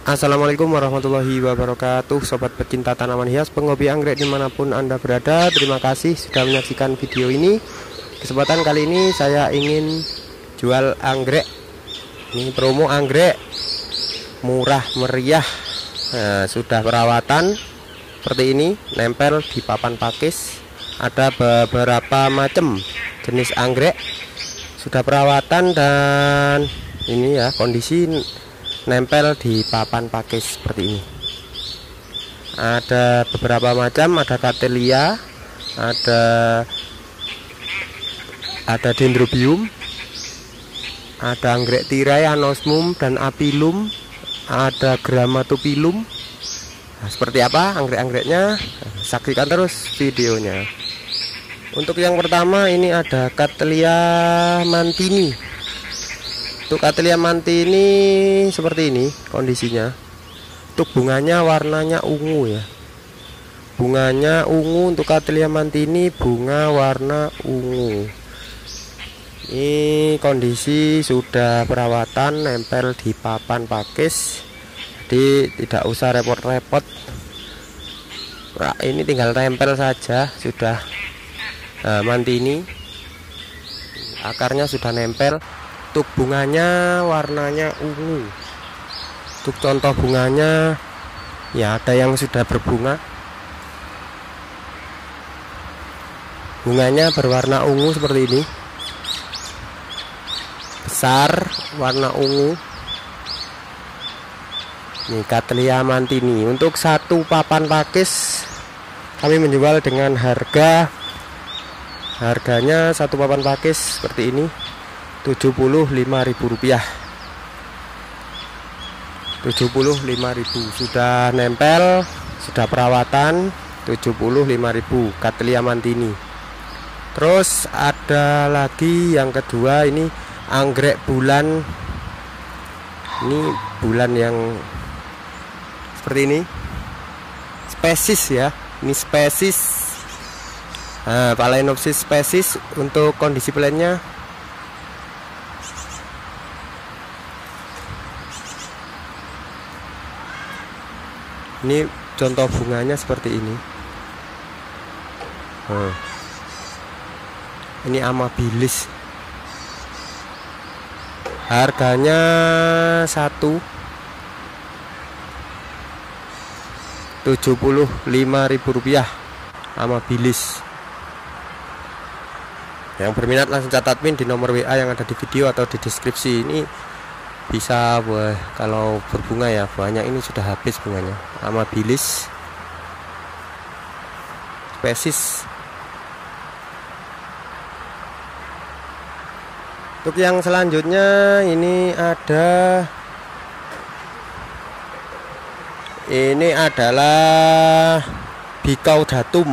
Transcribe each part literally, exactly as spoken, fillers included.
Assalamualaikum warahmatullahi wabarakatuh, sobat pecinta tanaman hias, penghobi anggrek dimanapun Anda berada. Terima kasih sudah menyaksikan video ini. Kesempatan kali ini saya ingin jual anggrek. Ini promo anggrek murah meriah. Nah, sudah perawatan seperti ini, nempel di papan pakis. Ada beberapa macam jenis anggrek sudah perawatan, dan ini ya kondisi nempel di papan pakis seperti ini. Ada beberapa macam, ada Cattleya, ada ada Dendrobium, ada anggrek tirai, Anosmum dan Apilum, ada Grammatophyllum. Nah, seperti apa anggrek-anggreknya? Saksikan terus videonya. Untuk yang pertama ini ada Cattleya mantini. Untuk Cattleya mantini seperti ini kondisinya. Untuk bunganya warnanya ungu ya. Bunganya ungu untuk Cattleya mantini, bunga warna ungu. Ini kondisi sudah perawatan, nempel di papan pakis. Jadi tidak usah repot-repot. Nah, ini tinggal tempel saja sudah. Nah, mantini akarnya sudah nempel. Untuk bunganya warnanya ungu. Untuk contoh bunganya ya ada yang sudah berbunga. Bunganya berwarna ungu seperti ini. Besar, warna ungu. Ini Cattleya mantini. Untuk satu papan pakis kami menjual dengan harga harganya satu papan pakis seperti ini tujuh puluh lima ribu rupiah. tujuh puluh lima ribu sudah nempel, sudah perawatan, tujuh puluh lima ribu Cattleya mantini. Terus ada lagi yang kedua, ini anggrek bulan. Ini bulan yang seperti ini, spesies ya, ini spesies. Nah, Phalaenopsis spesies. Untuk kondisi plannya ini contoh bunganya seperti ini. Hmm. Ini amabilis. Harganya satu tujuh puluh lima ribu rupiah amabilis. Yang berminat langsung catat pin di nomor W A yang ada di video atau di deskripsi. Ini bisa, wah, kalau berbunga ya banyak, ini sudah habis bunganya. Amabilis spesies. Untuk yang selanjutnya ini ada ini adalah Bicaudatum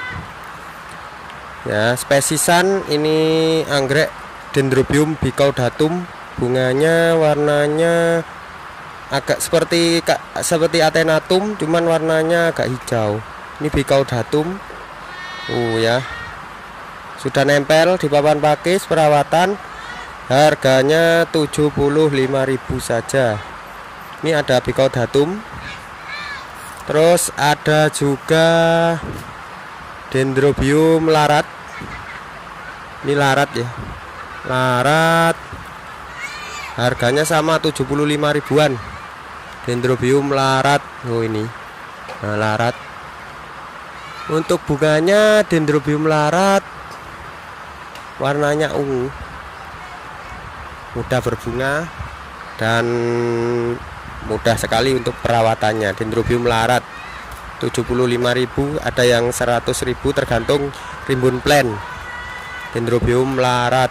ya, spesisan. Ini anggrek Dendrobium Bicaudatum. Bunganya warnanya agak seperti seperti Atenatum, cuman warnanya agak hijau. Ini Bicaudatum. Oh ya, sudah nempel di papan pakis, perawatan. Harganya tujuh puluh lima ribu saja. Ini ada Bicaudatum. Terus ada juga Dendrobium larat. Ini larat ya, larat. Harganya sama tujuh puluh lima ribuan. Dendrobium larat. Oh ini, nah, larat. Untuk bunganya Dendrobium larat warnanya ungu, mudah berbunga dan mudah sekali untuk perawatannya. Dendrobium larat tujuh puluh lima ribu, ada yang seratus ribu tergantung rimbun plant. Dendrobium larat.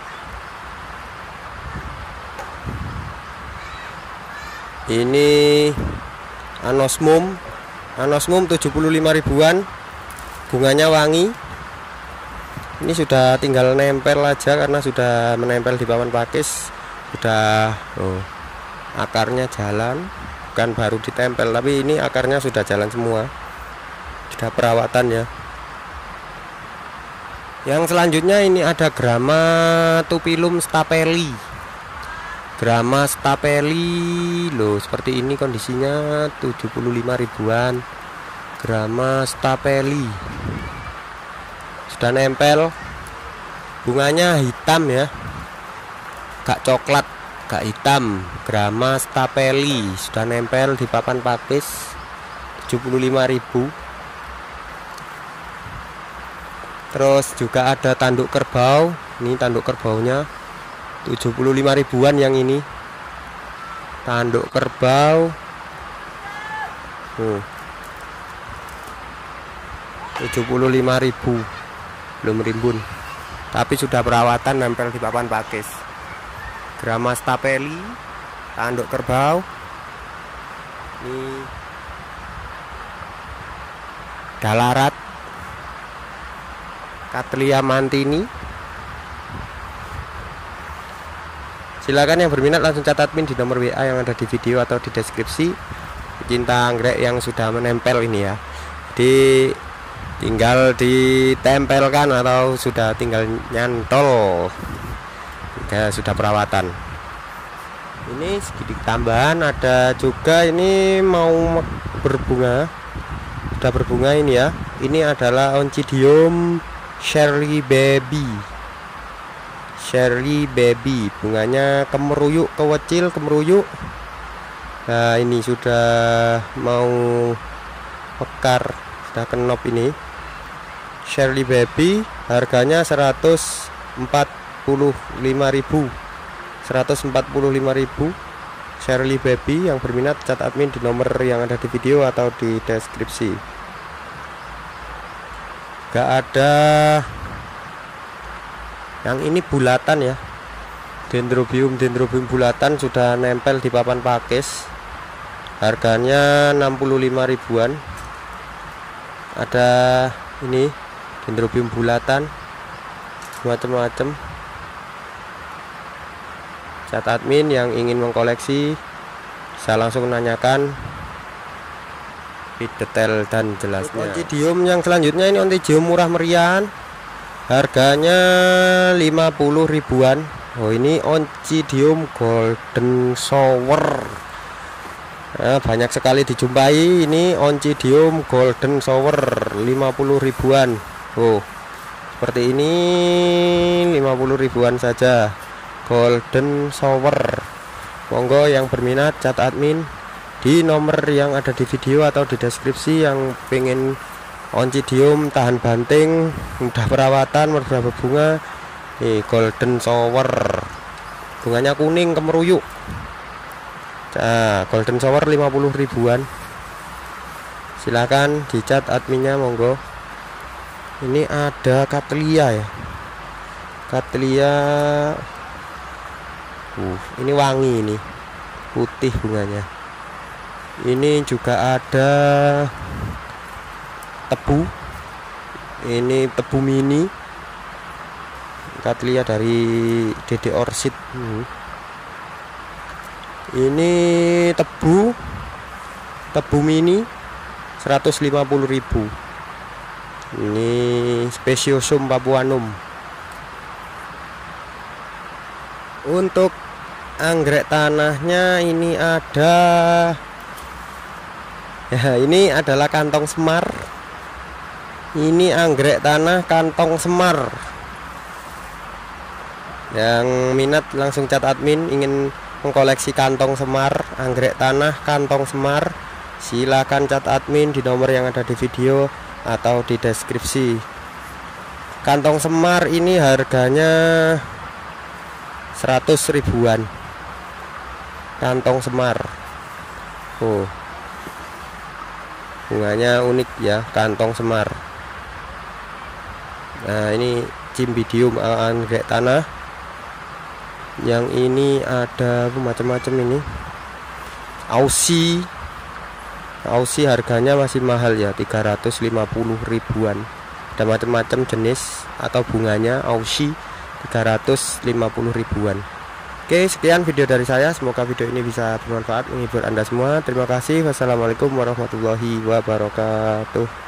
Ini Anosmum. Anosmum tujuh puluh lima ribuan. Bunganya wangi. Ini sudah tinggal nempel aja karena sudah menempel di papan pakis. Sudah, oh, akarnya jalan, bukan baru ditempel, tapi ini akarnya sudah jalan semua. Sudah perawatan ya. Yang selanjutnya ini ada Grammatophyllum stapeli. Grama Stapeli loh, seperti ini kondisinya, tujuh puluh lima ribuan. Grama Stapeli sudah nempel, bunganya hitam ya, gak coklat gak hitam. Grama Stapeli sudah nempel di papan pakis, tujuh puluh lima ribu. Terus juga ada tanduk kerbau, ini tanduk kerbaunya tujuh puluh lima ribuan. Yang ini tanduk kerbau hmm. tujuh puluh lima ribu, belum rimbun tapi sudah perawatan, nempel di papan pakis. Grama Stapeli tanduk kerbau ini Dalarat Cattleya mantini. Silakan yang berminat langsung catat admin di nomor W A yang ada di video atau di deskripsi. Pecinta anggrek yang sudah menempel ini ya, di tinggal ditempelkan atau sudah tinggal nyantol ya, sudah perawatan. Ini sedikit tambahan, ada juga ini mau berbunga, sudah berbunga ini ya. Ini adalah Oncidium Shirley Baby. Shirley Baby, bunganya kemeruyuk, kewecil kemeruyuk. Nah ini sudah mau mekar, sudah kenop ini. Shirley Baby harganya seratus empat puluh lima ribu, seratus empat puluh lima ribu. Shirley Baby, yang berminat cat admin di nomor yang ada di video atau di deskripsi. Gak ada. Yang ini bulatan ya, Dendrobium dendrobium bulatan sudah nempel di papan pakis, harganya enam puluh lima ribuan. Ada ini Dendrobium bulatan macam-macam. Cat admin yang ingin mengkoleksi bisa langsung menanyakan detail dan jelasnya. Oncidium yang selanjutnya ini Oncidium murah meriah, harganya lima puluh ribuan. Oh ini Oncidium golden shower, nah, banyak sekali dijumpai. Ini Oncidium golden shower lima puluh ribuan. Oh seperti ini, lima puluh ribuan saja golden shower. Monggo yang berminat cat admin di nomor yang ada di video atau di deskripsi, yang pengen Oncidium tahan banting, mudah perawatan, mudah berbunga. Nih golden shower, bunganya kuning kemeruyuk. Nah, golden shower lima puluh ribuan. Silakan dicat adminnya, monggo. Ini ada Cattleya ya, Cattleya. Uh, ini wangi, ini putih bunganya. Ini juga ada tebu, ini tebu mini Cattleya dari Dede Orchid. hmm. Ini tebu tebu mini seratus lima puluh ribu. Ini Speciosum papuanum. Untuk anggrek tanahnya ini ada ya, ini adalah kantong semar. Ini anggrek tanah kantong semar. Yang minat langsung cat admin, ingin mengkoleksi kantong semar, anggrek tanah kantong semar, silakan cat admin di nomor yang ada di video atau di deskripsi. Kantong semar ini harganya seratus ribuan. Kantong semar. Oh, bunganya unik ya, kantong semar. Nah ini Cymbidium anggrek tanah. Yang ini ada macam-macam, ini Aussie. Aussie harganya masih mahal ya, tiga ratus lima puluh ribuan. Ada macam-macam jenis atau bunganya Aussie, tiga ratus lima puluh ribuan. Oke, sekian video dari saya, semoga video ini bisa bermanfaat menghibur Anda semua. Terima kasih. Wassalamualaikum warahmatullahi wabarakatuh.